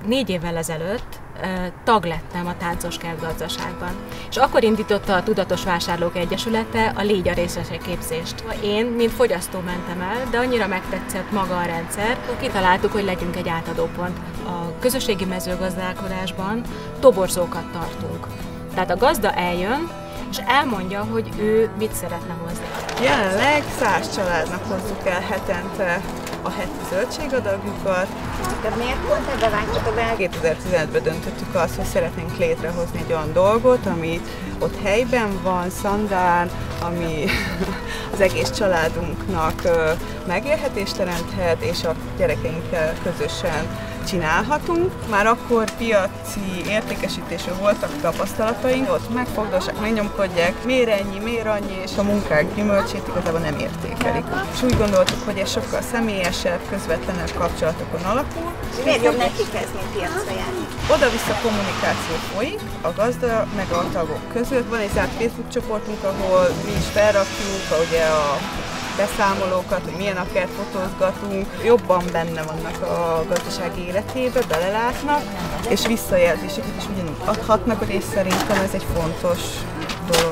4 évvel ezelőtt tag lettem a Táncos Kert Gazdaságban. És akkor indította a Tudatos Vásárlók Egyesülete a Légy a részese képzést. Én, mint fogyasztó mentem el, de annyira megtetszett maga a rendszer, hogy kitaláltuk, hogy legyünk egy átadópont. A közösségi mezőgazdálkodásban toborzókat tartunk. Tehát a gazda eljön, és elmondja, hogy ő mit szeretne hozni. Jelenleg 100 családnak hozzuk el hetente a heti zöldségadagjukat. De miért pont ebbe vágtatok be? 2015-ben döntöttük azt, hogy szeretnénk létrehozni egy olyan dolgot, ami ott helyben van, Szandán, ami az egész családunknak megélhetést teremthet, és a gyerekeinkkel közösen csinálhatunk. Már akkor piaci értékesítésről voltak tapasztalataink, ott megfogdossák, megnyomkodják, miért ennyi, miért annyi, és a munkák gyümölcsét igazából nem értékelik. És úgy gondoltuk, hogy ez sokkal személyesebb, közvetlenebb kapcsolatokon alapul. Miért jobb nekik ez, mint piacra járni? Oda-vissza kommunikáció folyik a gazda meg a tagok között. Van egy zárt Facebook csoportunk, ahol mi is felrakjuk ugye a beszámolókat, hogy milyen akert fotózgatunk, jobban benne vannak a gazdasági életébe, belelátnak, és visszajelzéseket is ugyanúgy adhatnak, hogy és szerintem ez egy fontos dolog.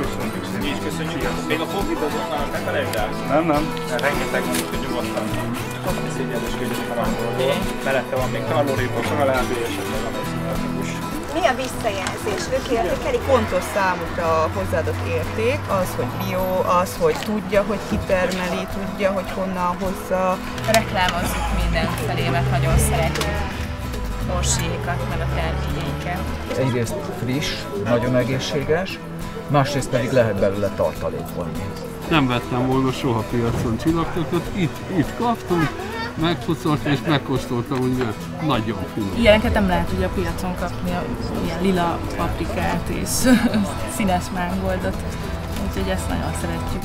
Köszönjük. Még a fogit azonnal ne felejtsd el. Nem. Rengeteg van, úgyhogy nyugodtan. Ne szégyeneskedjünk a mangolról. Mellette van még tarlórépa, sagalábé, és esetleg van egy szintikus. Mi a visszajelzés? Ők értékelik? Fontos számukra a hozzáadott érték, az, hogy bio, az, hogy tudja, hogy kitermeli, tudja, hogy honnan hozza. Reklámozzuk mindenfelé, mert nagyon szeretjük Orsiékat, meg a termékeiket. Egyrészt friss, nagyon egészséges, másrészt pedig lehet belőle tartalékolni. Nem vettem volna soha piacon csillagtököt, itt kaptam, megfocoltam és megkóstoltam, úgy nagyon finom. Ilyeneket nem lehet ugye a piacon kapni, ilyen lila paprikát és színes mángoldot, úgyhogy ezt nagyon szeretjük.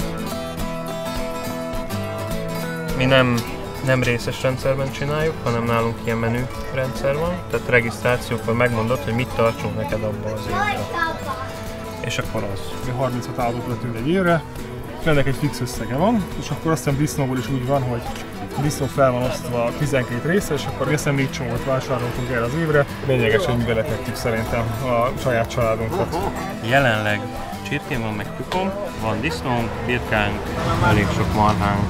Mi nem részes rendszerben csináljuk, hanem nálunk ilyen menürendszer van, tehát regisztrációkor megmondod, hogy mit tartsunk neked abban az évben. És akkor az. 36 állatot vetünk egy évre, ennek egy fix összege van, és akkor azt hiszem disznóból is úgy van, hogy a disznó fel van osztva 12 részre, és akkor részen 4 csomagot vásároltunk erre az évre. Lényeges, hogy műveletettük szerintem a saját családunkat. Jelenleg csirkén van, meg tyúkom, van disznónk, birkánk, elég sok marhánk,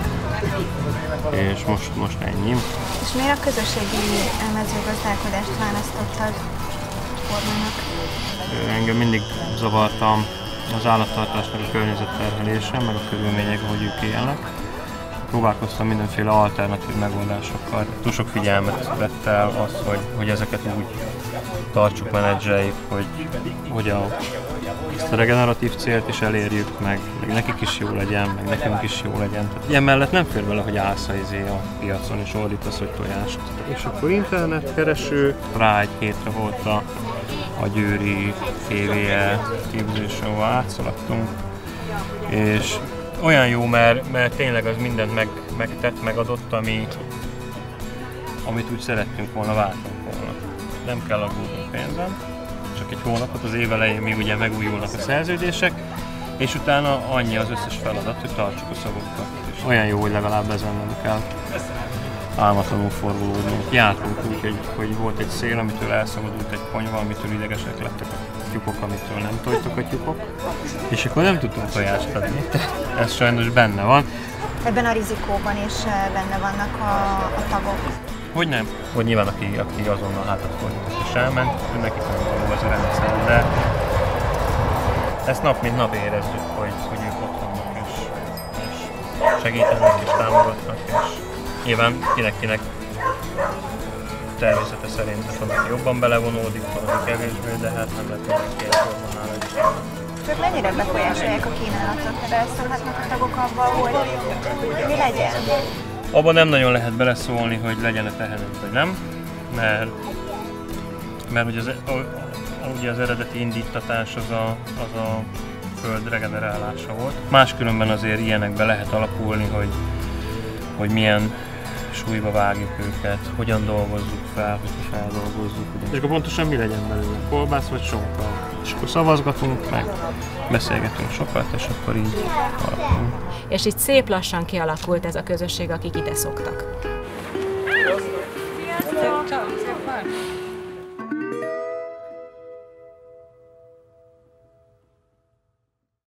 és most ennyi. És miért a közösségi mezőgazdálkodást választottad formának? Engem mindig zavartam az állattartásnak a környezetterhelése, meg a körülmények, ahogy ők élnek. Próbálkoztam mindenféle alternatív megoldásokkal. Túl sok figyelmet vett el az, hogy ezeket úgy tartsuk, menedzseljük, hogy ezt a regeneratív célt is elérjük, meg nekik is jó legyen, meg nekünk is jó legyen. Tehát ilyen mellett nem fér bele, hogy állsz a piacon és ordítasz, hogy tojást. És akkor internetkereső, rá egy hétre volt a győri FVE képzés, ahol átszaladtunk. És olyan jó, mert tényleg az mindent megtett, megadott, amit úgy szerettünk volna, vártunk volna. Nem kell aggódni pénzen, csak egy hónapot, az év elején még ugye megújulnak a szerződések, és utána annyi az összes feladat, hogy tartsuk a szavukat. És olyan jó, hogy legalább ezen nem kell álmatlanul forgolódni. Jártunk úgy, hogy volt egy szél, amitől elszabadult egy ponyva, amitől idegesek lettek a tyúkok, amitől nem tojtok a tyúkok, és akkor nem tudtunk tojást adni. Ez sajnos benne van. Ebben a rizikóban is benne vannak a tagok. Hogy nem? Hogy nyilván aki azonnal hátat fordított és elment, nekik nem való az a rendszer, de ezt nap mint nap érezzük, hogy ők ott vannak és segítenek és támogatnak, és nyilván kinek természete szerint van, aki jobban belevonódik, van, aki kevésbé, de hát nem lehet mindenki egyforma nála is. Ők mennyire befolyásolják a kínálatot? Beleszólhatnak a tagok abba, hogy mi legyen? Abban nem nagyon lehet beleszólni, hogy legyen-e tehenünk vagy nem, mert ugye az eredeti indítatás az a föld regenerálása volt. Máskülönben azért ilyenekbe lehet alakulni, hogy milyen súlyba vágjuk őket, hogyan dolgozzuk fel, hogy feldolgozzuk. És akkor pontosan mi legyen belőle, kolbász vagy sonka. És akkor szavazgatunk meg, beszélgetünk sokat, és akkor így alakulunk. És így szép lassan kialakult ez a közösség, akik ide szoktak. Sziasztok! Bye.